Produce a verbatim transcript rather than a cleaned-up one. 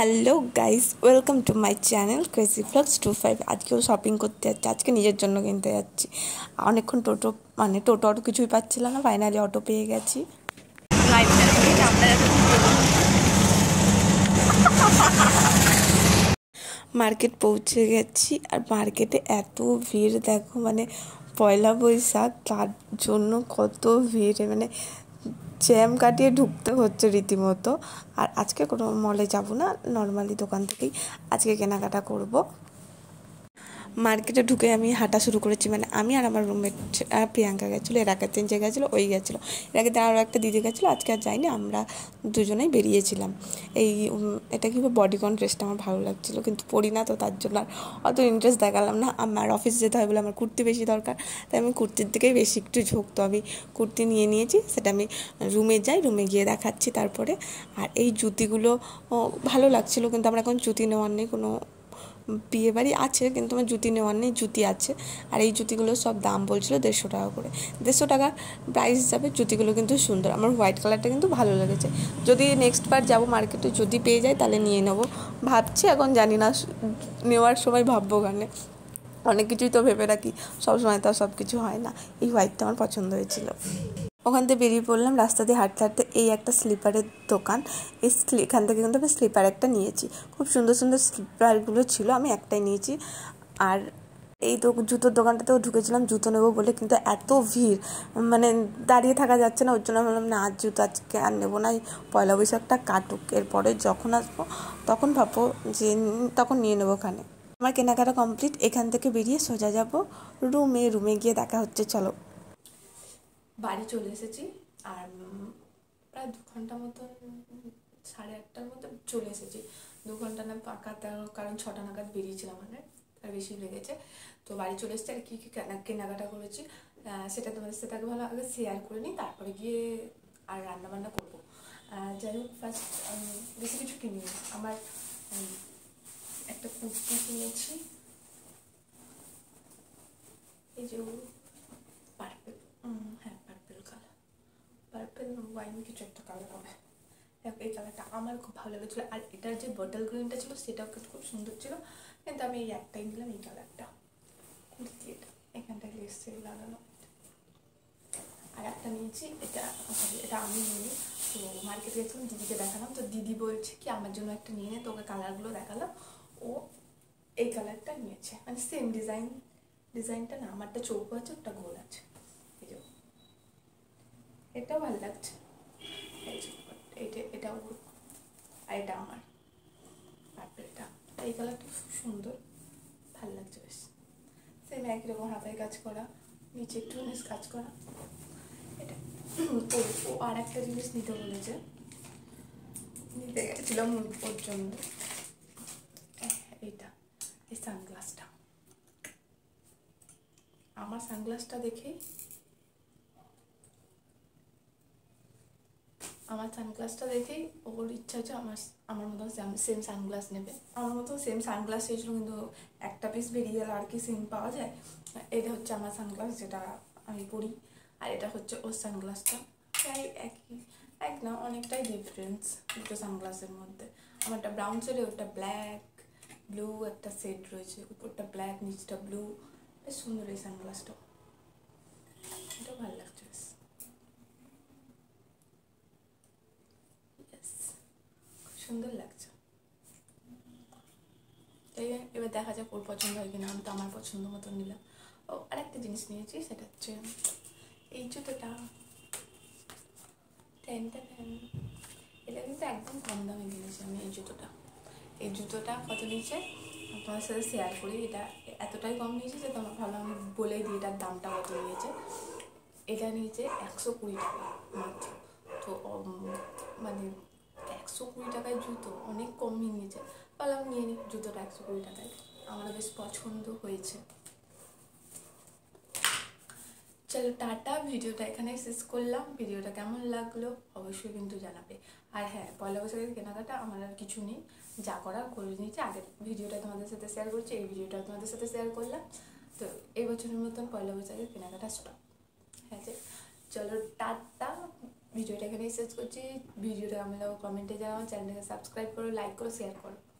Hello guys, welcome to my channel crazy vlogs two five. আজকেও shopping করতে যাচ্ছি, আজকে নিজের জন্য কিনতে যাচ্ছি। অনেকক্ষণ টোটো মানে টোটো অটো কিছুই পাচ্ছিলাম না, ফাইনালি অটো পেয়ে গেছি। মার্কেট পৌঁছে গেছি, আর মার্কেটে এত ভিড় দেখো, মানে পয়লা বৈশাখ তার জন্য কত ভিড়, মানে জ্যাম কাটিয়ে ঢুকতে হচ্ছে রীতিমতো। আর আজকে কোনো মলে যাব না, নর্মালি দোকান থেকেই আজকে কেনাকাটা করব। মার্কেটে ঢুকে আমি হাঁটা শুরু করেছি, মানে আমি আর আমার রুমমেট প্রিয়াঙ্কা গেছিলো, এর আগে তিন জায়গায় গেছিলো, ওই গেছিলো, এর আগে আরও একটা দিদি গেছিলো, আজকে আর যাইনি, আমরা দুজনেই বেরিয়েছিলাম। এই এটা কি বডিকন ড্রেসটা আমার ভালো লাগছিলো, কিন্তু পরি না, তো তার জন্য আর অত ইন্টারেস্ট দেখালাম না। আমার অফিস যেতে হয় বলে আমার কুর্তি বেশি দরকার, তাই আমি কুর্তির দিকেই বেশি একটু ঝোঁক, তো আমি কুর্তি নিয়ে নিয়েছি, সেটা আমি রুমে যাই, রুমে গিয়ে দেখাচ্ছি তারপরে। আর এই জুতিগুলো ভালো লাগছিলো, কিন্তু আমার এখন জুতি নেওয়ার নেই, কোনো বিয়ে বাড়ি আছে কিন্তু আমার জুতি নেওয়ার নেই, জুতি আছে। আর এই জুতিগুলোর সব দাম বলছিল দেড়শো টাকা করে, দেড়শো টাকা প্রাইস যাবে। জুতিগুলো কিন্তু সুন্দর, আমার হোয়াইট কালারটা কিন্তু ভালো লেগেছে। যদি নেক্সট বার যাবো মার্কেটে, যদি পেয়ে যাই তাহলে নিয়ে নেবো ভাবছি, এখন জানি না, নেওয়ার সময় ভাববো, ওখানে অনেক কিছুই তো ভেবে রাখি, সবসময় তো সব কিছু হয় না। এই হোয়াইটটা আমার পছন্দ হয়েছিল। ওখান থেকে বেরিয়ে পড়লাম, রাস্তা দিয়ে হাঁটতে হাঁটতে এই একটা স্লিপারের দোকান, এই এখান থেকে কিন্তু আমি স্লিপার একটা নিয়েছি, খুব সুন্দর সুন্দর স্লিপারগুলো ছিল, আমি একটাই নিয়েছি। আর এই তো জুতোর দোকানটাতেও ঢুকেছিলাম জুতো নেবো বলে, কিন্তু এত ভিড়, মানে দাঁড়িয়ে থাকা যাচ্ছে না, ওর জন্য বললাম না, আজ জুতো আজকে আর নেবো না, পয়লা বৈশাখটা কাটুক, এরপরে যখন আসবো তখন ভাববো যে তখন নিয়ে নেবো। ওখানে আমার কেনাকাটা কমপ্লিট, এখান থেকে বেরিয়ে সোজা যাবো রুমে, রুমে গিয়ে দেখা হচ্ছে, চলো। বাড়ি চলে এসেছি, আর প্রায় দু ঘন্টা মতন, সাড়ে আটটার মতো চলে এসেছি, দু ঘন্টা না পাকা, কারণ ছটা নাগাদ বেরিয়েছিলাম, মানে আর বেশি লেগেছে। তো বাড়ি চলে এসেছি, আর কী কী কেনাকাটা করেছি সেটা তোমাদের সাথে আগে ভালো আগে শেয়ার করে নিই, তারপরে গিয়ে আর রান্নাবান্না করবো। যাই হোক, ফার্স্ট বেশি কিছু কিনিনি, আমার একটা কুর্তি কিনেছি, এই যে পার্পেল, হ্যাঁ পার্পেল কালার, পার্পেল ওয়াইন কিছু একটা কালার হবে, এই কালারটা আমার খুব ভালো লেগেছিলো। আর এটার যে বটল গ্রিনটা ছিল সেটাও খুব সুন্দর ছিল, কিন্তু আমি এই একটাই নিলাম, এই কালারটা কুর্তি, এটা এখানটায় লেস লাগানো। আর একটা নিয়েছি, এটা এটা আমি নিই, তো মার্কেটে গেছিলাম, দিদিকে দেখালাম, তো দিদি বলছে কি আমার জন্য একটা নিয়ে নে, তো ওকে কালারগুলো দেখালাম, ও এই কালারটা নিয়েছে, মানে সেম ডিজাইন, ডিজাইনটা না আমারটা চৌকো আছে, ওটা গোল আছে, এই যে এটাও ভালো লাগছে, এই যে এটা এটাও, আর এটা আমার পার্পেলটা, এই কালারটা খুব সুন্দর, ভালো লাগছে বেশ, সেম একই রকম হাতায় কাজ করা, নিচে একটু কাজ করা। এটা ও আর একটা জিনিস নিতে বলেছে, নিতে গেছিলাম ওর জন্য, এইটা এই সানগ্লাসটা, আমার সানগ্লাসটা দেখেই আমার সানগ্লাসটা দেখেই ওর ইচ্ছা হচ্ছে আমার আমার মতন সেম সানগ্লাস নেবে, আমার মতন সেম সানগ্লাস চেয়েছিল, কিন্তু একটা পিস বেরিয়ে গেল, আর কি সেম পাওয়া যায়। এটা হচ্ছে আমার সানগ্লাস, যেটা আমি পরি, আর এটা হচ্ছে ওর সানগ্লাসটা, প্রায় একই, এক না অনেকটাই ডিফারেন্স দুটো সানগ্লাসের মধ্যে। আমারটা ব্রাউন শেডে, ওটা ব্ল্যাক ব্লু একটা শেড রয়েছে, উপরটা ব্ল্যাক নিচটা ব্লু, বেশ সুন্দর এই সানগ্লাসটা, এটা ভালো লাগছে বেশ, সুন্দর লাগছে। তাই এবার দেখা যাক ওর পছন্দ হয় কিনা, আমি তো আমার পছন্দ মতো নিলাম। ও আরেকটা জিনিস নিয়েছি, সেটা হচ্ছে এই জুতোটা, টেনটা টেন, এটা কিন্তু একদম কম দামে কিনেছি আমি এই জুতোটা। এই জুতোটা কত নিয়েছে তোমার সাথে শেয়ার করি, এটা এতটাই কম নিয়েছে যে তোমার ভালো আমি বলে দিই এটার দামটা কত নিয়েছে। এটা নিয়েছে একশো কুড়ি টাকা মাত্র, তো মানে একশো কুড়ি টাকায় জুতো অনেক কমই নিয়েছে, বললাম নিয়ে নিই জুতোটা একশো কুড়ি টাকায়, আমার বেশ পছন্দ হয়েছে। চলো টাটা, ভিডিওটা এখানেই শেষ করলাম, ভিডিওটা কেমন লাগলো অবশ্যই কিন্তু জানাবে। আর হ্যাঁ, পয়লা বৈশাখের কেনাকাটা আমার আর কিছু নেই, যা করার করে নিয়েছি, আগের ভিডিওটা তোমাদের সাথে শেয়ার করছি, এই ভিডিওটা তোমাদের সাথে শেয়ার করলাম। তো এই বছরের মতন পয়লা বৈশাখের কেনাকাটা স্টপ, হ্যাঁ, চলো টাটা, ভিডিওটা এখানেই শেষ করছি। ভিডিওটা কেমন লাগলো কমেন্টে জানাও, চ্যানেলটাকে সাবস্ক্রাইব করো, লাইক করো, শেয়ার করো।